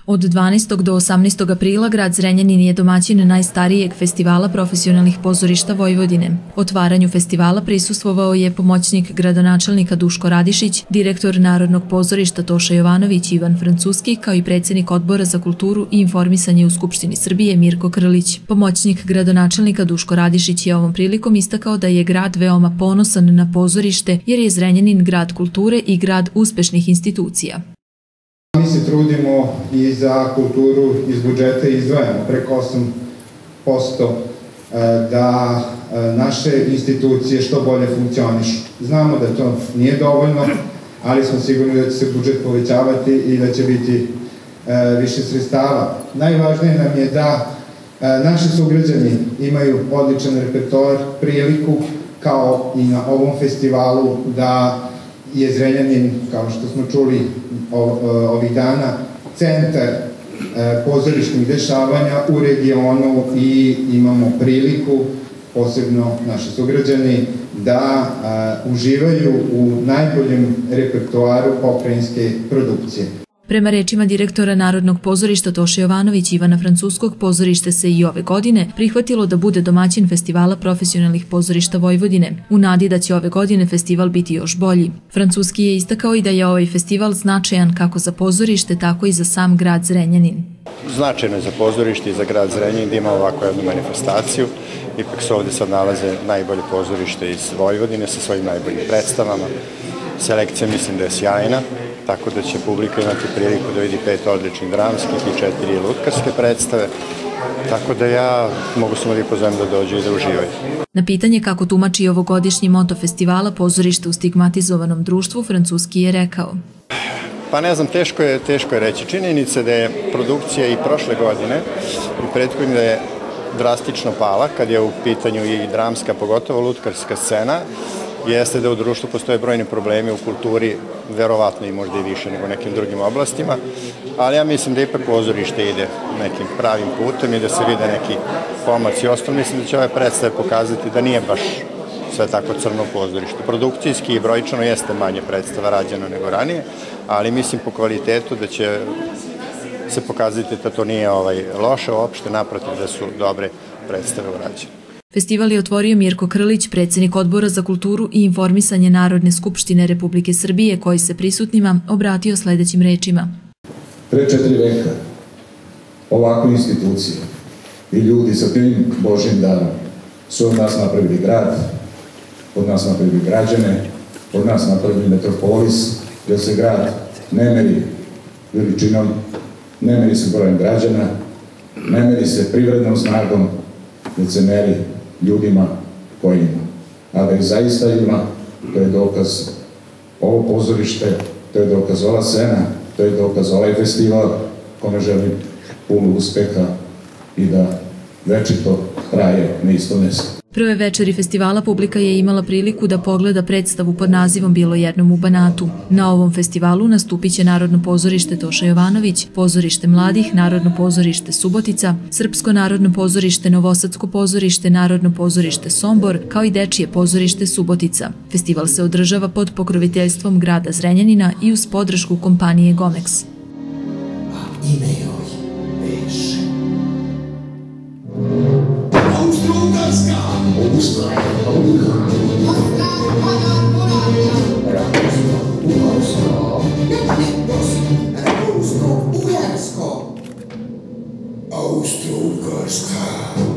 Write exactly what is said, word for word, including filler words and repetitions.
Od dvanaestog do osamnaestog aprila grad Zrenjanin je domaćin najstarijeg festivala profesionalnih pozorišta Vojvodine. Otvaranju festivala prisustvovao je pomoćnik gradonačelnika Duško Radišić, direktor Narodnog pozorišta Toša Jovanović Ivan Francuski, kao i predsjednik Odbora za kulturu i informisanje u Skupštini Srbije Mirko Krlić. Pomoćnik gradonačelnika Duško Radišić je ovom prilikom istakao da je grad veoma ponosan na pozorište jer je Zrenjanin grad kulture i grad uspešnih institucija. Mi se trudimo i za kulturu iz budžeta izdvajamo preko osam posto da naše institucije što bolje funkcionišu. Znamo da to nije dovoljno, ali smo sigurni da će se budžet povećavati i da će biti više sredstava. Najvažnije nam je da naši sugrađani imaju odličan repertoar, priliku kao i na ovom festivalu da je Zrenjanin, kao što smo čuli ovih dana, centar pozorišnih dešavanja u regionu i imamo priliku, posebno naši sugrađani, da uživaju u najboljem repertoaru pokrajinske produkcije. Prema rečima direktora Narodnog pozorišta Toša Jovanović Ivana Francuskog, pozorište se i ove godine prihvatilo da bude domaćin festivala profesionalnih pozorišta Vojvodine, u nadi da će ove godine festival biti još bolji. Francuski je istakao i da je ovaj festival značajan kako za pozorište, tako i za sam grad Zrenjanin. Značajno je za pozorište i za grad Zrenjanin da ima ovakvu jednu manifestaciju. Ipak se ovdje sad nalaze najbolje pozorište iz Vojvodine sa svojim najboljim predstavama. Selekcija mislim da je sjajna, tako da će publika imati priliku da vidi pet odličnih dramskih i četiri lutkarske predstave, tako da ja mogu samo da ih pozovem da dođu i da uživaju. Na pitanje kako tumači ovogodišnji moto festivala pozorište u stigmatizovanom društvu, Francuski je rekao: Pa ne znam, teško je, teško je reći. Činjenica da je produkcija i prošle godine i prethodne da je drastično pala, kad je u pitanju i dramska, pogotovo lutkarska scena, jeste da u društvu postoje brojni problemi u kulturi, verovatno i možda i više nego u nekim drugim oblastima, ali ja mislim da ipak pozorište ide nekim pravim putem i da se vide neki pomaci. Ostalo mislim da će ove predstave pokazati da nije baš sve tako crno pozorište. Produkcijski i brojčano jeste manje predstava rađeno nego ranije, ali mislim po kvalitetu da će se pokazati da to nije loše uopšte, naprotiv da su dobre predstave urađene. Festival je otvorio Mirko Krlić, predsjednik Odbora za kulturu i informisanje Narodne skupštine Republike Srbije, koji se prisutnima obratio sljedećim rečima. Pre četiri veka ovakve institucije i ljudi sa tim Božjim darom su od nas napravili grad, od nas napravili građane, od nas napravili metropolis, jer se grad ne meri veličinom, ne meri se brojem građana, ne meri se privrednom snagom, već se meri ljudima koji ima. A da ih zaista ima, to je dokaz ovo pozorište, to je dokaz ova scena, to je dokaz ovaj festival, kome želim puno uspeha i da večito traje na isto mesto. Prve večeri festivala publika je imala priliku da pogleda predstavu pod nazivom Bilo jednom u Banatu. Na ovom festivalu nastupit će Narodno pozorište Toša Jovanović, Pozorište mladih, Narodno pozorište Subotica, Srpsko narodno pozorište, Novosadsko pozorište, Narodno pozorište Sombor, kao i Dečije pozorište Subotica. Festival se održava pod pokroviteljstvom grada Zrenjanina i uz podršku kompanije Gomex. Austro-Ugarska.